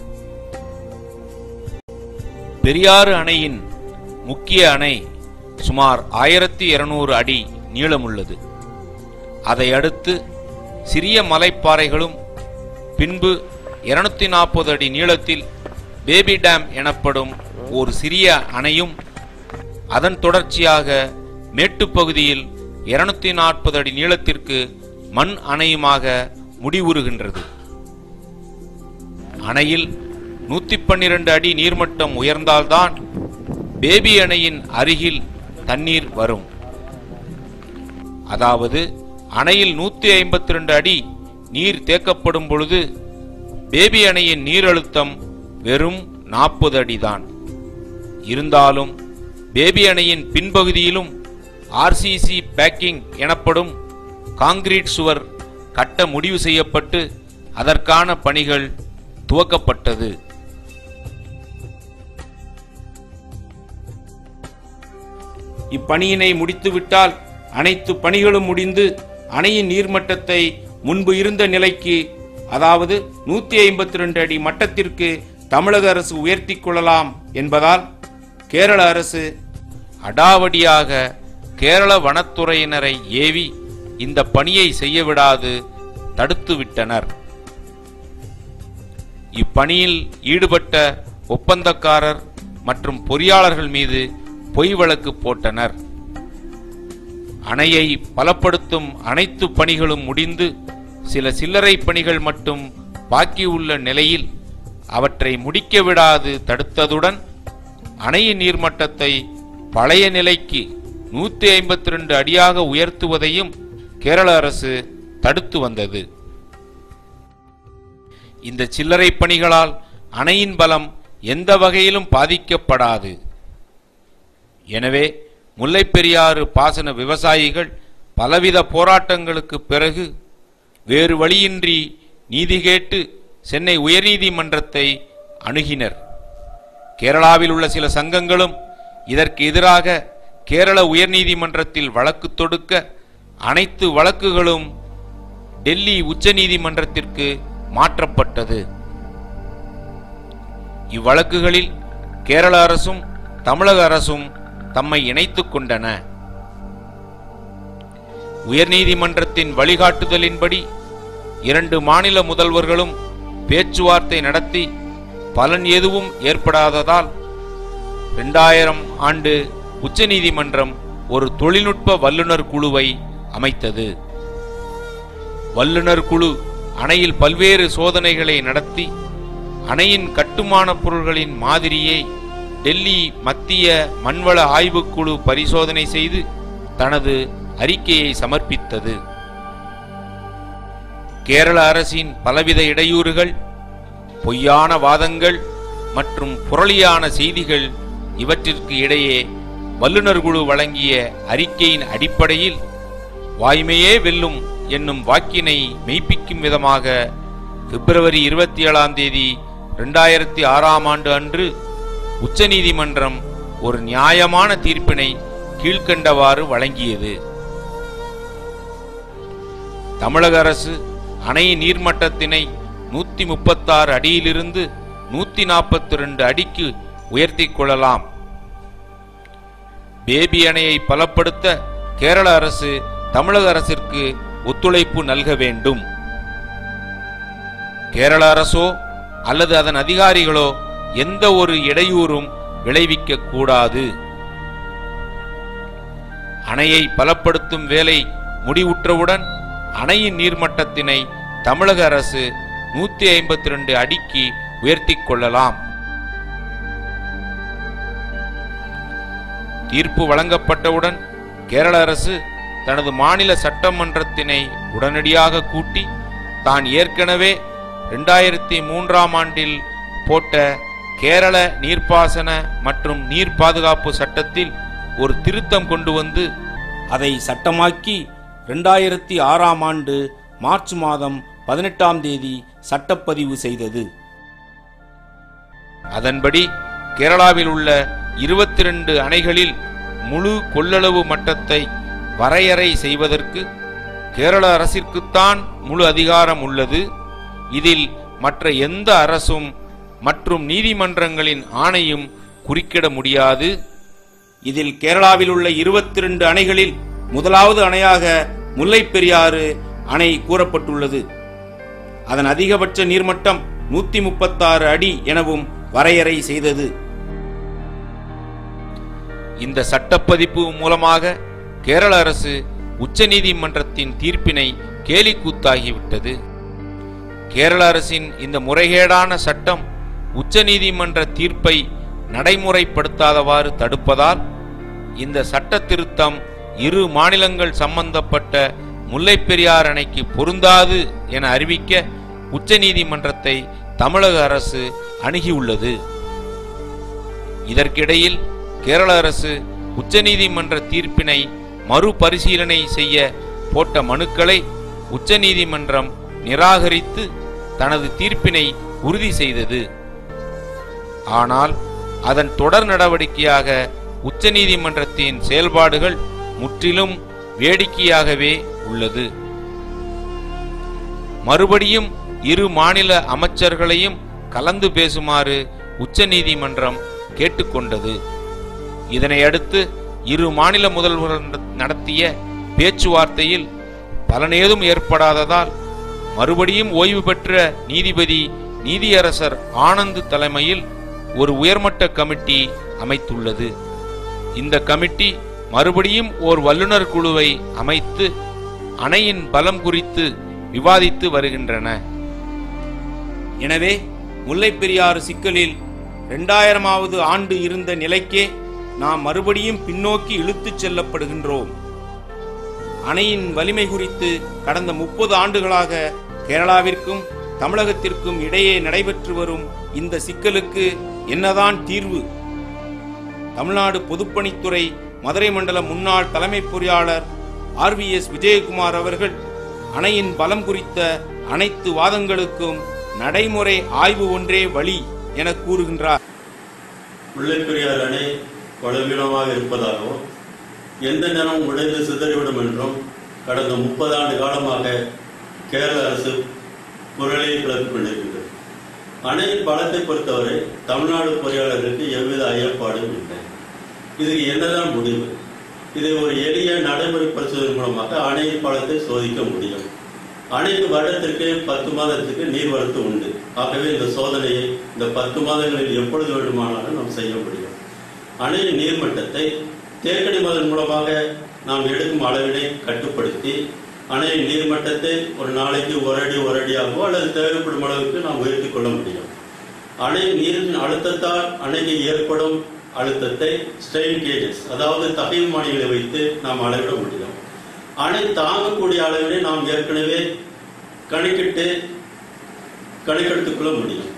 பெரியாறு அணையின் முக்கிய அணை சுமார் ஆயிரத்தி இருநூறு அடி நீளமுள்ளது. அதை அடுத்து சிறிய மலைப்பாறைகளும் பின்பு இருநூத்தி நாற்பது அடி நீளத்தில் பேபி டேம் எனப்படும் ஒரு சிறிய அணையும் அதன் தொடர்ச்சியாக மேட்டுப்பகுதியில் இருநூத்தி நாற்பது அடி நீளத்திற்கு மண் அணையுமாக முடிவுறுகின்றது. அணையில் நூத்தி பன்னிரண்டு அடி நீர்மட்டம் உயர்ந்தால்தான் பேபி அணையின் அருகில் தண்ணீர் வரும். அதாவது அணையில் நூத்தி ஐம்பத்தி இரண்டு அடி நீர் தேக்கப்படும் பொழுது பேபி அணையின் நீரழுத்தம் வெறும் நாற்பது அடிதான். இருந்தாலும் பேபி அணையின் பின்பகுதியிலும் ஆர்சிசி பேக்கிங் எனப்படும் காங்கிரீட் சுவர் கட்ட முடிவு செய்யப்பட்டு அதற்கான பணிகள் துவக்கப்பட்டது. இப்பணியினை முடித்துவிட்டால் அனைத்து பணிகளும் முடிந்து அணையின் நீர்மட்டத்தை முன்பு இருந்த நிலைக்கு, அதாவது நூத்தி ஐம்பத்தி ரெண்டு அடி மட்டத்திற்கு தமிழக அரசு உயர்த்தி கொள்ளலாம் என்பதால் கேரள அரசு அடாவடியாக கேரள வனத்துறையினரை ஏவி இந்த பணியை செய்ய விடாது தடுத்துவிட்டனர். இப்பணியில் ஈடுபட்ட ஒப்பந்தக்காரர் மற்றும் பொறியாளர்கள் மீது பொய் வழக்கு போட்டனர். அணையை பலப்படுத்தும் அனைத்து பணிகளும் முடிந்து சில சில்லறை பணிகள் மட்டும் பாக்கியுள்ள நிலையில் அவற்றை முடிக்க விடாது தடுத்ததுடன் அணையின் நீர்மட்டத்தை பழைய நிலைக்கு நூத்தி ஐம்பத்தி ரெண்டு அடியாக உயர்த்துவதையும் கேரள அரசு தடுத்து வந்தது. இந்த சில்லறை பணிகளால் அணையின் பலம் எந்த வகையிலும் பாதிக்கப்படாது. எனவே முல்லைப்பெரியாறு பாசன விவசாயிகள் பலவித போராட்டங்களுக்கு பிறகு வேறு வழியின்றி நீதி கேட்டு சென்னை உயர்நீதிமன்றத்தை அணுகினர். கேரளாவில் உள்ள சில சங்கங்களும் இதற்கு எதிராக கேரள உயர்நீதிமன்றத்தில் வழக்கு தொடுக்க அனைத்து வழக்குகளும் டெல்லி உச்ச நீதிமன்றத்திற்கு மாற்றப்பட்டது. இவ்வழக்குகளில் கேரள அரசும் தமிழக அரசும் தம்மை இணைத்துக் கொண்டன. உயர்நீதிமன்றத்தின் வழிகாட்டுதலின்படி இரண்டு மாநில முதல்வர்களும் பேச்சுவார்த்தை நடத்தி பலன் எதுவும் ஏற்படாததால் இரண்டாயிரம் ஆண்டு உச்ச நீதிமன்றம் ஒரு தொழில்நுட்ப வல்லுநர் குழுவை அமைத்தது. வல்லுநர் குழு அணையில் பல்வேறு சோதனைகளை நடத்தி அணையின் கட்டுமான பொருள்களின் மாதிரியை டெல்லி மத்திய மண்வள ஆய்வுக்குழு பரிசோதனை செய்து தனது அறிக்கையை சமர்ப்பித்தது. கேரள அரசின் பலவித இடையூறுகள், பொய்யான வாதங்கள் மற்றும் புரளியான செய்திகள் இவற்றிற்கு இடையே வல்லுநர் குழு வழங்கிய அறிக்கையின் அடிப்படையில் வாய்மையே வெல்லும் என்னும் வாக்கினை மெய்ப்பிக்கும் விதமாக பிப்ரவரி இருபத்தி ஏழாம் தேதி இரண்டாயிரத்தி ஆறாம் ஆண்டு அன்று உச்ச நீதிமன்றம் ஒரு நியாயமான தீர்ப்பினை கீழ்கண்டவாறு வழங்கியது. தமிழக அரசு அணையின் நீர்மட்டத்தினை நூத்தி முப்பத்தி ஆறு அடியிலிருந்து நூத்தி நாற்பத்தி ரெண்டு அடிக்கு உயர்த்தி கொள்ளலாம். பேபி அணையை பலப்படுத்த கேரள அரசு தமிழக அரசிற்கு ஒத்துழைப்பு நல்க வேண்டும். கேரள அரசோ அல்லது அதன் அதிகாரிகளோ எந்த ஒரு இடையூறும் விளைவிக்க கூடாது. அணையை பலப்படுத்தும் வேலை முடிவுற்றவுடன் அணையின் நீர்மட்டத்தினை தமிழக அரசு நூத்தி ஐம்பத்தி ரெண்டு அடிக்கு உயர்த்தி கொள்ளலாம். தீர்ப்பு வழங்கப்பட்டவுடன் கேரள அரசு தனது மாநில சட்டமன்றத்தினை உடனடியாக கூட்டி தான் ஏற்கனவே இரண்டாயிரத்தி மூன்றாம் ஆண்டில் போட்ட கேரள நீர்ப்பாசன மற்றும் நீர் பாதுகாப்பு சட்டத்தில் ஒரு திருத்தம் கொண்டு வந்து அதை சட்டமாக்கி இரண்டாயிரத்தி ஆறாம் ஆண்டு மார்ச் மாதம் பதினெட்டாம் தேதி சட்டப்பதிவு செய்தது. அதன்படி கேரளாவில் உள்ள இருபத்தி இரண்டு அணைகளில் முழு கொள்ளளவு மட்டத்தை வரையறை செய்வதற்கு கேரள அரசிற்குத்தான் முழு அதிகாரம் உள்ளது. இதில் மற்ற எந்த அரசும் மற்றும் நீதிமன்றங்களின் ஆணையும் குறுக்கிட முடியாது. இதில் கேரளாவில் உள்ள இருபத்தி இரண்டு அணைகளில் முதலாவது அணையாக முல்லைப்பெரியாறு அணை கூறப்பட்டுள்ளது. அதன் அதிகபட்ச நீர்மட்டம் நூத்தி முப்பத்தி ஆறு அடி எனவும் வரையறை செய்தது. இந்த சட்டப்பதிப்பு மூலமாக கேரள அரசு உச்ச நீதிமன்றத்தின் தீர்ப்பினை கேலிக்கூத்தாகிவிட்டது. கேரள அரசின் இந்த முறைகேடான சட்டம் உச்ச நீதிமன்ற தீர்ப்பை நடைமுறைப்படுத்தாதவாறு தடுப்பதால் இந்த சட்ட திருத்தம் இரு மாநிலங்கள் சம்பந்தப்பட்ட முல்லைப்பெரியாறு அணைக்கு பொருந்தாது என அறிவிக்க உச்ச நீதிமன்றத்தை தமிழக அரசு அணுகியுள்ளது. இதற்கிடையில் கேரள அரசு உச்ச நீதிமன்ற தீர்ப்பினை மறுபரிசீலனை செய்ய போட்ட மனுக்களை உச்ச நீதிமன்றம் நிராகரித்து தனது தீர்ப்பினை உறுதி செய்தது. ஆனால் அதன் தொடர் நடவடிக்கையாக உச்சநீதிமன்றத்தின் செயல்பாடுகள் முற்றிலும் வேடிக்கையாகவே உள்ளது. மறுபடியும் இரு மாநில அமைச்சர்களையும் கலந்து பேசுமாறு உச்சநீதிமன்றம் கேட்டுக்கொண்டது. இதனையடுத்து இரு மாநில முதல்வர்கள் நடத்திய பேச்சுவார்த்தையில் பலனேதும் ஏற்படாததால் மறுபடியும் ஓய்வு பெற்ற நீதிபதி நீதியரசர் ஆனந்த் தலைமையில் ஒரு உயர்மட்ட கமிட்டி அமைத்துள்ளது. இந்த கமிட்டி மறுபடியும் ஓர் வல்லுநர் குழுவை அமைத்து அணையின் பலம் குறித்து விவாதித்து வருகின்றன. எனவே முல்லைப் பெரியாறு சிக்கலில் இரண்டாயிரமாவது ஆண்டு இருந்த நிலைக்கே நாம் மறுபடியும் பின்னோக்கி இழுத்துச் செல்லப்படுகின்றோம். அணையின் வலிமை குறித்து கடந்த முப்பது ஆண்டுகளாக கேரளாவிற்கும் தமிழகத்திற்கும் இடையே நடைபெற்று வரும் இந்த சிக்கலுக்கு என்னதான் தீர்வு? தமிழ்நாடு பொதுப்பணித்துறை மதுரை மண்டல முன்னாள் தலைமை பொறியாளர் ஆர் வி எஸ் விஜயகுமார் அவர்கள் அணையின் பலம் குறித்த அனைத்து வாதங்களுக்கும் நடைமுறை ஆய்வு ஒன்றே வழி என கூறுகின்றார். முல்லைப் பெரியாறு அணை பலவீனமாக இருப்பதாகவும் எந்த நேரம் உடைந்து சிதறிவிடும் என்றும் கடந்த முப்பது ஆண்டு காலமாக கேரள அரசு குரலை கிளப்பிக் கொண்டிருக்கிறது. அணையின் பலத்தை பொறுத்தவரை தமிழ்நாடு பொறியாளர்களுக்கு எவ்வித ஐயப்பாடும் இல்லை. இதுக்கு என்னதான் முடிவு? இதை ஒரு எளிய நடைமுறை பரிசோதனை மூலமாக அணையின் பலத்தை சோதிக்க முடியும். அணைக்கு வருடத்திற்கு பத்து மாதத்துக்கு நீர்வரத்து உண்டு. ஆகவே இந்த சோதனையை இந்த பத்து மாதங்களில் எப்பொழுது வேண்டுமானாலும் நாம் செய்ய முடியும். அணையின் நீர்மட்டத்தை தேக்கடி மதன் மூலமாக நாம் எடுக்கும் அளவினை கட்டுப்படுத்தி அணையின் நீர்மட்டத்தை ஒரு நாளைக்கு ஒரு அடி ஒரு அடியாகவோ அல்லது தேவைப்படும் அளவுக்கு நாம் உயர்த்தி கொள்ள முடியும். அணை நீரின் அழுத்தத்தால் அணைக்கு ஏற்படும் அழுத்தத்தை ஸ்ட்ரெயின் கேஜஸ், அதாவது தகைவுமானிகளை வைத்து நாம் அளவிட முடியும். அணை தாங்கக்கூடிய அளவினை நாம் ஏற்கனவே கணக்கிட்டு கணக்கெடுத்துக் கொள்ள முடியும்.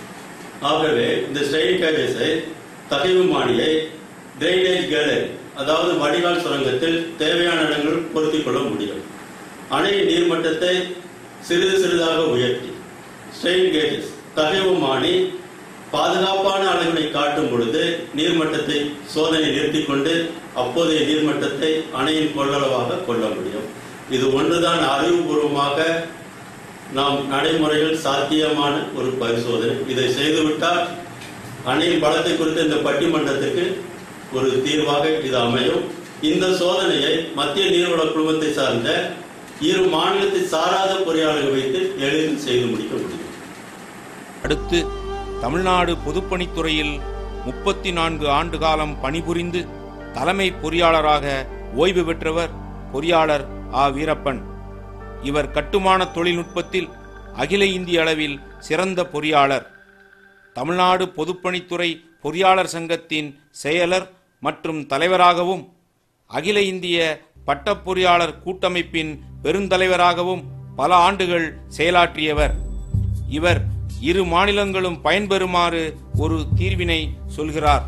ஆகவே இந்த ஸ்ட்ரெயின் கேஜஸை தகைவுமானியை டிரைனேஜ் கேலரி, அதாவது வடிகால் சுரங்கத்தில் தேவையான இடங்கள் பொருத்திக் கொள்ள முடியும். அணையின் நீர்மட்டத்தை சிறிது சிறிதாக உயர்த்தி ஸ்ட்ரெயின் கேஜஸ் தகைவுமானி பாதுகாப்பான அளவினை காட்டும் பொழுது நீர்மட்டத்தை சோதனை நிறுத்திக் கொண்டு அப்போதைய நீர்மட்டத்தை அணையின் கொள்ளளவாக கொள்ள முடியும். இது ஒன்றுதான் அறிவுபூர்வமாக நாம் நடைமுறையில் சாத்தியமான ஒரு பரிசோதனை. இதை செய்துவிட்டால் அணையின் பலத்தை குறித்த இந்த பட்டிமன்றத்துக்கு ஒரு தீர்வாக இது அமையும். இந்த சோதனையை மத்திய நீர்வள குழுமத்தை சார்ந்த இரு மாநிலத்தை சாராத பொறியாளர்கள் வைத்து எளிதில் செய்து முடிக்க முடியும். அடுத்து தமிழ்நாடு பொதுப்பணித்துறையில் முப்பத்தி நான்கு ஆண்டு காலம் பணிபுரிந்து தலைமை பொறியாளராக ஓய்வு பெற்றவர் பொறியாளர் ஆ வீரப்பன். இவர் கட்டுமான தொழில்நுட்பத்தில் அகில இந்திய அளவில் சிறந்த பொறியாளர். தமிழ்நாடு பொதுப்பணித்துறை பொறியாளர் சங்கத்தின் செயலர் மற்றும் தலைவராகவும் அகில இந்திய பட்ட பொறியாளர் கூட்டமைப்பின் பெருந்தலைவராகவும் பல ஆண்டுகள் செயலாற்றியவர். இவர் இரு மாநிலங்களும் பயன்பெறுமாறு ஒரு தீர்வினை சொல்கிறார்.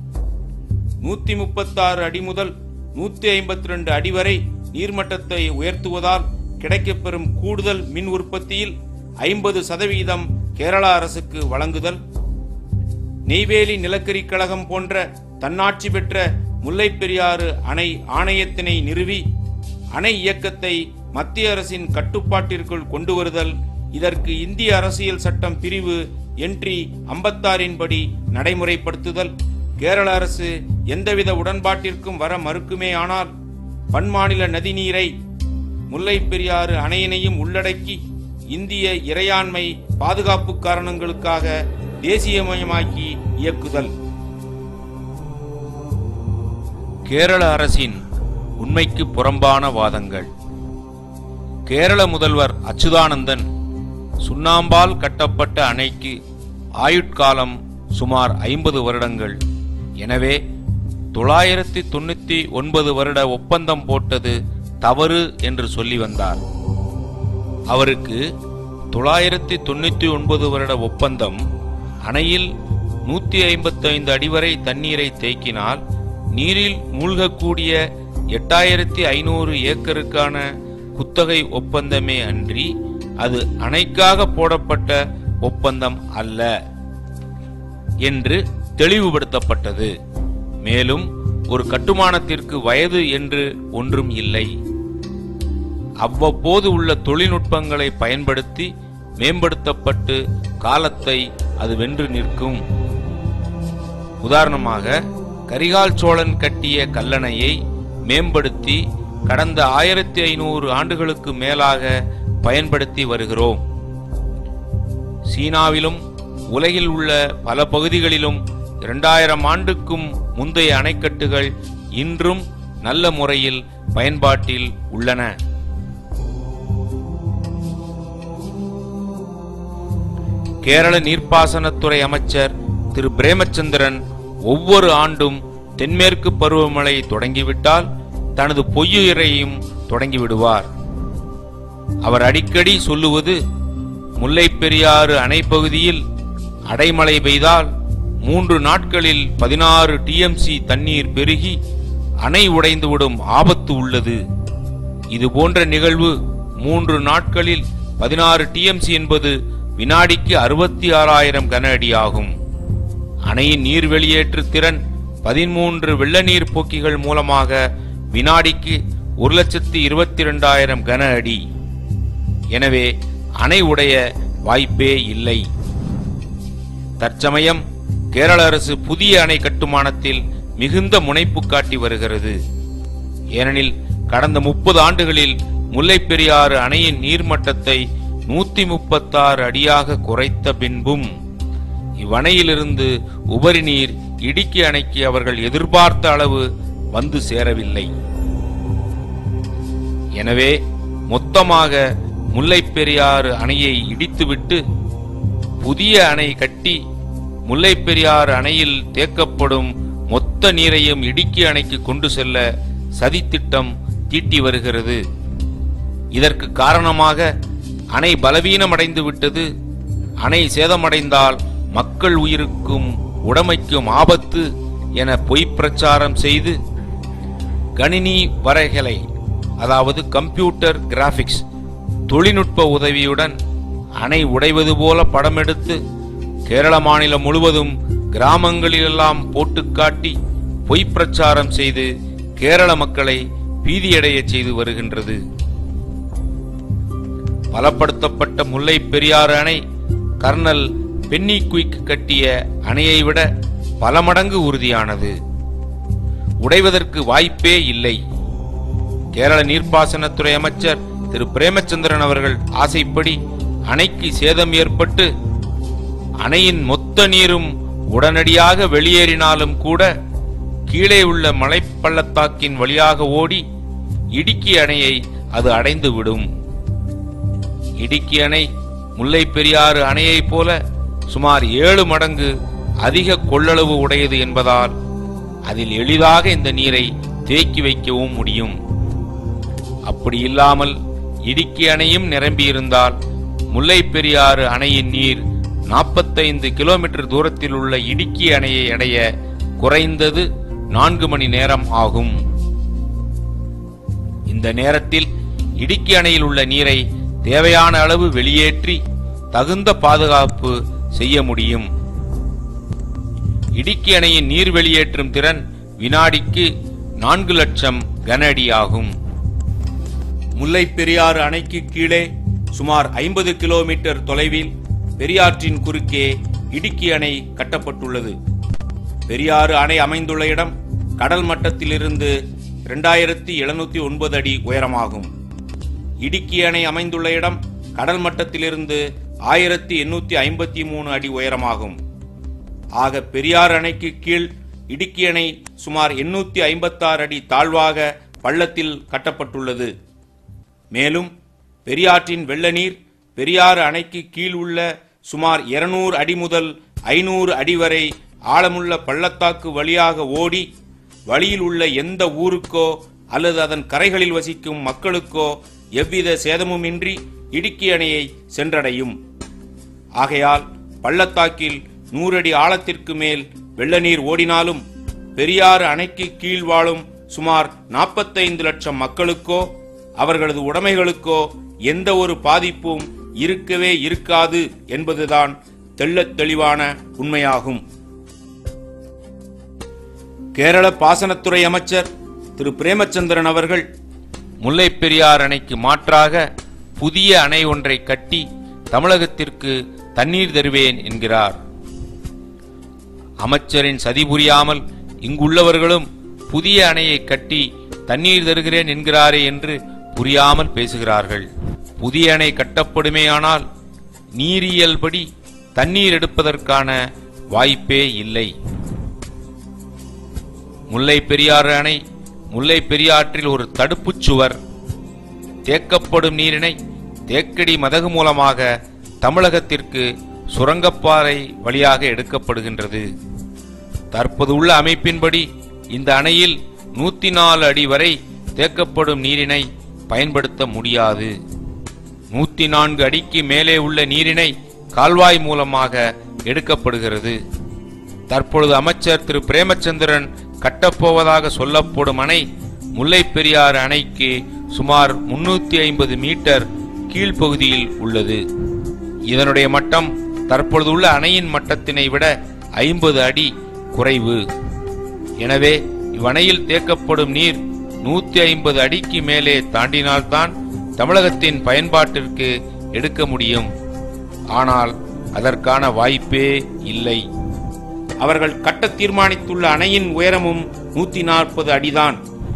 நூத்தி முப்பத்தாறு அடி முதல் நூத்தி ஐம்பத்தி ரெண்டு அடி வரை நீர்மட்டத்தை உயர்த்துவதால் கிடைக்கப்பெறும் கூடுதல் மின் உற்பத்தியில் ஐம்பது சதவீதம் கேரள அரசுக்கு வழங்குதல், நெய்வேலி நிலக்கரி கழகம் போன்ற தன்னாட்சி பெற்ற முல்லைப் பெரியாறு அணை ஆணையத்தினை நிறுவி அணை இயக்கத்தை மத்திய அரசின் கட்டுப்பாட்டிற்குள் கொண்டு வருதல், இதற்கு இந்திய அரசியல் சட்டம் பிரிவு என்ட்ரி ஐம்பத்தாறின் படி நடைமுறைப்படுத்துதல், கேரள அரசு எந்தவித உடன்பாட்டிற்கும் வர மறுக்குமே ஆனால் பன்மாநில நதிநீரை முல்லைப் பெரியாறு அணையினையும் உள்ளடக்கி இந்திய இறையாண்மை பாதுகாப்பு காரணங்களுக்காக தேசியமயமாக்கி இயக்குதல். கேரள அரசின் உண்மைக்கு புறம்பான வாதங்கள். கேரள முதல்வர் அச்சுதானந்தன் சுண்ணாம்பால் கட்டப்பட்ட அணைக்கு ஆயுட்காலம் சுமார் ஐம்பது வருடங்கள். எனவே தொள்ளாயிரத்தி தொண்ணூத்தி ஒன்பது வருட ஒப்பந்தம் போட்டது தவறு என்று சொல்லி வந்தார். அவருக்கு தொள்ளாயிரத்தி தொண்ணூத்தி ஒன்பது வருட ஒப்பந்தம் அணையில் நூத்தி ஐம்பத்தி ஐந்து அடி வரை தண்ணீரை தேக்கினால் நீரில் மூழ்கக்கூடிய எட்டாயிரத்தி ஐநூறு ஏக்கருக்கான குத்தகை ஒப்பந்தமே அன்றி அது அணைக்காக போடப்பட்ட ஒப்பந்தம் அல்ல என்று தெளிவுபடுத்தப்பட்டது. மேலும் ஒரு கட்டுமானத்திற்கு வயது என்று ஒன்றும் இல்லை. அவ்வப்போது உள்ள தொழில்நுட்பங்களை பயன்படுத்தி மேம்படுத்தப்பட்டு காலத்தை அது வென்று நிற்கும். உதாரணமாக, கரிகால் சோழன் கட்டிய கல்லணையை மேம்படுத்தி கடந்த ஆயிரத்தி ஐநூறு ஆண்டுகளுக்கு மேலாக பயன்படுத்தி வருகிறோம். சீனாவிலும் உலகில் உள்ள பல பகுதிகளிலும் இரண்டாயிரம் ஆண்டுக்கும் முந்தைய அணைக்கட்டுகள் இன்றும் நல்ல முறையில் பயன்பாட்டில் உள்ளன. கேரள நீர்ப்பாசனத்துறை அமைச்சர் திரு பிரேமச்சந்திரன் ஒவ்வொரு ஆண்டும் தென்மேற்கு பருவமழை தொடங்கிவிட்டால் தனது பொய்யுரையையும் தொடங்கிவிடுவார். அவர் அடிக்கடி சொல்லுவது, முல்லை பெரியாறு அணை பகுதியில் அடைமழை பெய்தால் மூன்று நாட்களில் பதினாறு டிஎம்சி தண்ணீர் பெருகி அணை உடைந்துவிடும் ஆபத்து உள்ளது. இது போன்ற நிகழ்வு மூன்று நாட்களில் பதினாறு டிஎம்சி என்பது வினாடிக்கு அறுபத்தி ஆறாயிரம் கன அடி ஆகும். அணையின் நீர் வெளியேற்று திறன் பதிமூன்று வெள்ள நீர் போக்கிகள் மூலமாக வினாடிக்கு ஒரு லட்சத்தி இருபத்தி இரண்டாயிரம் கன அடி. எனவே அணை உடைய வாய்ப்பே இல்லை. தற்சமயம் கேரள அரசு புதிய அணை கட்டுமானத்தில் மிகுந்த முனைப்பு காட்டி வருகிறது. ஏனெனில் கடந்த முப்பது ஆண்டுகளில் முல்லை பெரியாறு அணையின் நீர்மட்டத்தை நூத்தி முப்பத்தாறு அடியாக குறைத்த பின்பும் இவ்வணையிலிருந்து உபரி நீர் இடுக்கி அணைக்கு அவர்கள் எதிர்பார்த்த அளவு வந்து சேரவில்லை. எனவே மொத்தமாக முல்லை பெரியாறு அணையை இடித்துவிட்டு புதிய அணை கட்டி முல்லை பெரியாறு அணையில் தேக்கப்படும் மொத்த நீரையும் இடுக்கி அணைக்கு கொண்டு செல்ல சதித்திட்டம் தீட்டி வருகிறது. இதற்கு காரணமாக அணை பலவீனமடைந்து விட்டது, அணை சேதமடைந்தால் மக்கள் உயிருக்கும் உடைமைக்கும் ஆபத்து என பொய் பிரச்சாரம் செய்து கணினி வரைகலை, அதாவது கம்ப்யூட்டர் கிராபிக்ஸ் தொழில்நுட்ப உதவியுடன் அணை உடைவது போல படமெடுத்து கேரள மாநிலம் முழுவதும் கிராமங்களிலெல்லாம் போட்டு காட்டி பொய் பிரச்சாரம் செய்து கேரள மக்களை பீதியடைய செய்து வருகின்றது. பலப்படுத்தப்பட்ட முல்லை பெரியாறு அணை கர்னல் பென்னி குயிக் கட்டிய அணையை விட பல மடங்கு உறுதியானது. உடைவதற்கு வாய்ப்பே இல்லை. கேரள நீர்ப்பாசனத்துறை அமைச்சர் திரு பிரேமச்சந்திரன் அவர்கள் ஆசைப்படி அணைக்கு சேதம் ஏற்பட்டு அணையின் மொத்த நீரும் உடனடியாக வெளியேறினாலும் கூட கீழே உள்ள மலைப்பள்ளத்தாக்கின் வழியாக ஓடி இடுக்கி அணையை அது அடைந்துவிடும். இடுக்கி அணை முல்லை பெரியாறு அணையைப் போல சுமார் ஏழு மடங்கு அதிக கொள்ளளவு உடையது என்பதால் அதில் எளிதாக இந்த நீரை தேக்கி வைக்கவும் முடியும். அப்படி இல்லாமல் இடுக்கி அணையும் நிரம்பியிருந்தால் முல்லை பெரியாறு அணையின் நீர் நாற்பத்தைந்து கிலோமீட்டர் தூரத்தில் உள்ள இடுக்கி அணையை அடைய குறைந்தது நான்கு மணி நேரம் ஆகும். இந்த நேரத்தில் இடுக்கி அணையில் உள்ள நீரை தேவையான அளவு வெளியேற்றி தகுந்த பாதுகாப்பு செய்ய முடியும். இடுக்கி அணையின் நீர் வெளியேற்றும் திறன் வினாடிக்கு நான்கு லட்சம் கன அடி ஆகும். முல்லை பெரியாறு அணைக்கு கீழே சுமார் ஐம்பது கிலோமீட்டர் தொலைவில் பெரியாற்றின் குறுக்கே இடுக்கி அணை கட்டப்பட்டுள்ளது. பெரியாறு அணை அமைந்துள்ள இடம் கடல் மட்டத்திலிருந்து இரண்டாயிரத்தி எழுநூத்தி ஒன்பது அடி உயரமாகும். இடுக்கி அணை அமைந்துள்ள இடம் கடல் மட்டத்திலிருந்து ஆயிரத்தி எண்ணூத்தி ஐம்பத்தி மூணு அடி உயரமாகும். ஆக பெரியாறு அணைக்கு கீழ் இடுக்கி அணை சுமார் எண்ணூத்தி ஐம்பத்தாறு அடி தாழ்வாக பள்ளத்தில் கட்டப்பட்டுள்ளது. மேலும் பெரியாற்றின் வெள்ள நீர் பெரியாறு அணைக்கு கீழ் உள்ள சுமார் இருநூறு அடி முதல் ஐநூறு அடி வரை ஆழமுள்ள பள்ளத்தாக்கு வழியாக ஓடி வழியில் உள்ள எந்த ஊருக்கோ அல்லது அதன் கரைகளில் வசிக்கும் மக்களுக்கோ எவ்வித சேதமுமின்றி இடுக்கி அணையை சென்றடையும். ஆகையால் பள்ளத்தாக்கில் நூறு அடி ஆழத்திற்கு மேல் வெள்ள நீர் ஓடினாலும் பெரியாறு அணைக்கு கீழ் வாழும் சுமார் நாற்பத்தைந்து லட்சம் மக்களுக்கோ அவர்களது உடைமைகளுக்கோ எந்த ஒரு பாதிப்பும் இருக்கவே இருக்காது என்பதுதான் தெள்ளத் தெளிவான உண்மையாகும். கேரள பாசனத்துறை அமைச்சர் திரு பிரேமச்சந்திரன் அவர்கள் முல்லைப் பெரியாறு அணைக்கு மாற்றாக புதிய அணை ஒன்றை கட்டி தமிழகத்திற்கு தண்ணீர் தருவேன் என்கிறார். அமைச்சரின் சதி புரியாமல் இங்குள்ளவர்களும் புதிய அணையை கட்டி தண்ணீர் தருகிறேன் என்கிறாரே என்று புரியாமல் பேசுகிறார்கள். புதிய அணை கட்டப்படுமேயானால் நீரியல்படி தண்ணீர் எடுப்பதற்கான வாய்ப்பே இல்லை. முல்லை பெரியாறு அணை முல்லை பெரியாற்றில் ஒரு தடுப்புச் சுவர். தேக்கப்படும் நீரினை தேக்கடி மதகு மூலமாக தமிழகத்திற்கு சுரங்கப்பாறை வழியாக எடுக்கப்படுகின்றது. தற்போது உள்ள அமைப்பின்படி இந்த அணையில் நூத்தி நாலு அடி வரை தேக்கப்படும் நீரினை பயன்படுத்த முடியாது. நூத்தி நான்கு அடிக்கு மேலே உள்ள நீரினை கால்வாய் மூலமாக எடுக்கப்படுகிறது. தற்பொழுது அமைச்சர் திரு பிரேமச்சந்திரன் கட்டப்போவதாக சொல்லப்படும் அணை முல்லை பெரியாறு அணைக்கு சுமார் முன்னூத்தி ஐம்பது மீட்டர் கீழ்ப்பகுதியில் உள்ளது. இதனுடைய மட்டம் தற்பொழுது உள்ள அணையின் மட்டத்தினை விட ஐம்பது அடி குறைவு. எனவே இவ்வணையில் தேக்கப்படும் நீர் நூத்தி ஐம்பது அடிக்கு மேலே தாண்டினால்தான் தமிழகத்தின் பயன்பாட்டிற்கு எடுக்க முடியும். ஆனால் அதற்கான வாய்ப்பே இல்லை. அவர்கள் கட்ட தீர்மானித்துள்ள அணையின் உயரமும் நூத்தி நாற்பது அடிதான்.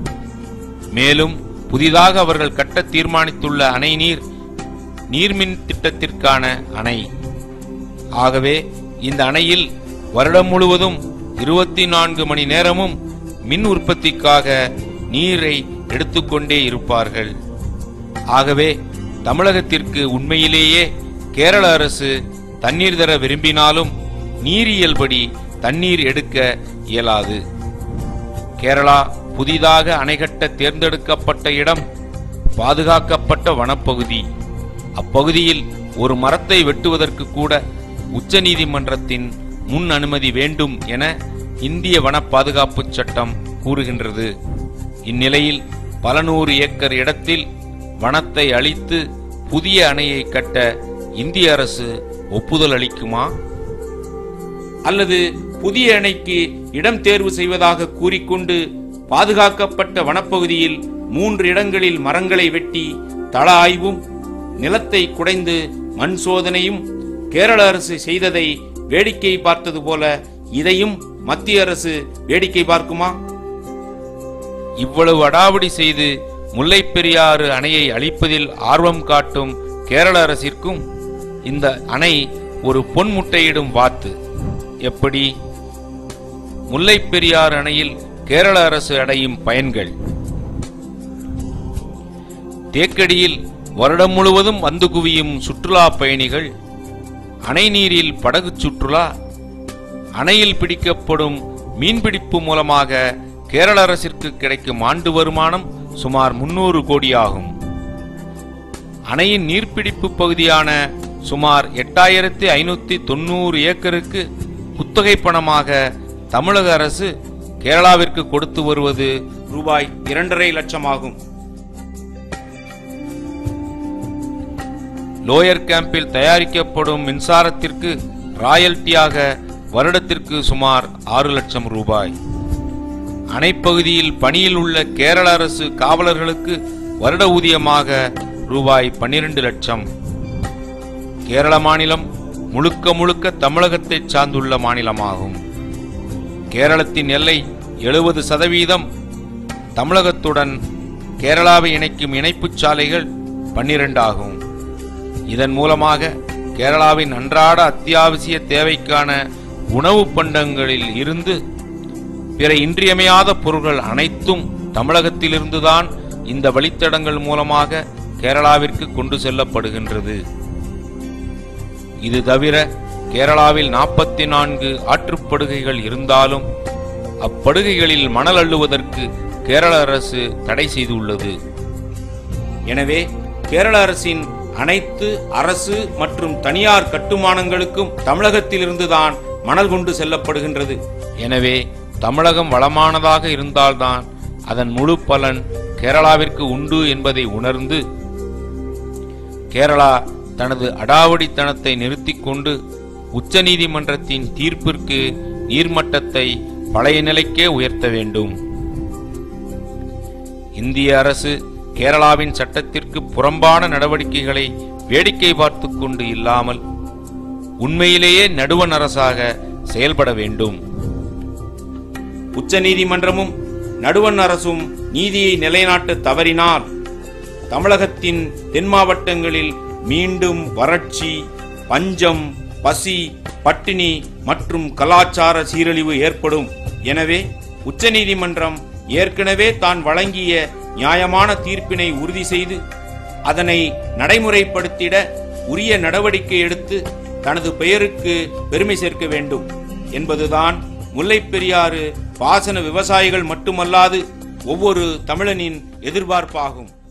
மேலும் புதிதாக அவர்கள் கட்ட தீர்மானித்துள்ள அணை நீர் நீர்மின் திட்டத்திற்கான அணை. ஆகவே இந்த அணையில் வருடம் முழுவதும் இருபத்தி நான்கு மணி நேரமும் மின் உற்பத்திக்காக நீரை எடுத்துக்கொண்டே இருப்பார்கள். ஆகவே தமிழகத்திற்கு உண்மையிலேயே கேரள அரசு தண்ணீர் தர விரும்பினாலும் நீரியல்படி தண்ணீர் எடுக்க இயலாது. கேரளா புதிதாக அணை கட்ட தேர்ந்தெடுக்கப்பட்ட இடம் பாதுகாக்கப்பட்ட வனப்பகுதி. அப்பகுதியில் ஒரு மரத்தை வெட்டுவதற்கு கூட உச்ச நீதிமன்றத்தின் முன் அனுமதி வேண்டும் என இந்திய வன பாதுகாப்பு சட்டம் கூறுகின்றது. இந்நிலையில் பல நூறு ஏக்கர் இடத்தில் வனத்தை அழித்து புதிய அணையை கட்ட இந்திய அரசு ஒப்புதல் அளிக்குமா? அல்லது புதிய அணைக்கு இடம் தேர்வு செய்வதாக கூறிக்கொண்டு பாதுகாக்கப்பட்ட வனப்பகுதியில் மூன்று இடங்களில் மரங்களை வெட்டி தள ஆய்வும் நிலத்தை குடைந்து மண் சோதனையும் கேரள அரசு செய்ததை வேடிக்கை பார்த்தது போல இதையும் மத்திய அரசு வேடிக்கை பார்க்குமா? இவ்வளவு அடாவடி செய்து முல்லை பெரியாறு அணையை அழிப்பதில் ஆர்வம் காட்டும் கேரள அரசிற்கும் இந்த அணை ஒரு பொன் முட்டையிடும் வாத்து. எப்படி? முல்லை பெரியாறு அணையில் கேரள அரசு அடையும் பயன்கள். தேக்கடியில் வருடம் முழுவதும் வந்து குவியும் சுற்றுலா பயணிகள், அணை நீரில் படகு சுற்றுலா, அணையில் பிடிக்கப்படும் மீன்பிடிப்பு மூலமாக கேரள அரசிற்கு கிடைக்கும் ஆண்டு வருமானம் சுமார் முன்னூறு கோடி ஆகும். அணையின் நீர்பிடிப்பு பகுதியான சுமார் எட்டாயிரத்தி ஐநூத்தி தொண்ணூறு ஏக்கருக்கு குத்தகை பணமாக தமிழக அரசு கேரளாவிற்கு கொடுத்து வருவது ரூபாய் இரண்டரை லட்சம் ஆகும். லோயர் கேம்பில் தயாரிக்கப்படும் மின்சாரத்திற்கு ராயல்டியாக வருடத்திற்கு சுமார் ஆறு லட்சம் ரூபாய். அணைப்பகுதியில் பணியில் உள்ள கேரள அரசு காவலர்களுக்கு வருட ஊதியமாக ரூபாய் பன்னிரண்டு லட்சம். கேரள மாநிலம் முழுக்க முழுக்க தமிழகத்தை சார்ந்துள்ள மாநிலமாகும். கேரளத்தின் எல்லை எழுபது சதவீதம் தமிழகத்துடன் கேரளாவை இணைக்கும் இணைப்புச் சாலைகள் பன்னிரண்டு ஆகும். இதன் மூலமாக கேரளாவின் அன்றாட அத்தியாவசிய தேவைக்கான உணவு பண்டங்களில் இருந்து பிற இன்றியமையாத பொருட்கள் அனைத்தும் தமிழகத்திலிருந்துதான் இந்த வழித்தடங்கள் மூலமாக கேரளாவிற்கு கொண்டு செல்லப்படுகின்றது. இது தவிர கேரளாவில் நாற்பத்தி நான்கு ஆற்றுப்படுகைகள் இருந்தாலும் அப்படுகைகளில் மணல் அள்ளுவதற்கு கேரள அரசு தடை செய்துள்ளது. எனவே கேரள அரசின் அனைத்து அரசு மற்றும் தனியார் கட்டுமானங்களுக்கும் தமிழகத்திலிருந்துதான் மணல் கொண்டு செல்லப்படுகின்றது. எனவே தமிழகம் வளமானதாக இருந்தால்தான் அதன் முழு பலன் கேரளாவிற்கு உண்டு என்பதை உணர்ந்து கேரளா தனது அடாவடித்தனத்தை நிறுத்திக் கொண்டு உச்ச நீதிமன்றத்தின் தீர்ப்பிற்கு நீர்மட்டத்தை பழைய நிலைக்கே உயர்த்த வேண்டும். இந்திய அரசு கேரளாவின் சட்டத்திற்கு புறம்பான நடவடிக்கைகளை வேடிக்கை பார்த்து கொண்டு இல்லாமல் உண்மையிலேயே நடுவண் அரசாக செயல்பட வேண்டும். உச்ச நீதிமன்றமும் நடுவண் அரசும் நீதியை நிலைநாட்ட தவறினால் தமிழகத்தின் தென் மாவட்டங்களில் மீண்டும் வறட்சி, பஞ்சம், பசி, பட்டினி மற்றும் கலாச்சார சீரழிவு ஏற்படும். எனவே உச்சநீதிமன்றம் ஏற்கனவே தான் வழங்கிய நியாயமான தீர்ப்பினை உறுதி செய்து அதனை நடைமுறைப்படுத்திட உரிய நடவடிக்கை எடுத்து தனது பெயருக்கு பெருமை சேர்க்க வேண்டும் என்பதுதான் முல்லைப் பெரியாறு பாசன விவசாயிகள் மட்டுமல்லாது ஒவ்வொரு தமிழனின் எதிர்பார்ப்பாகும்.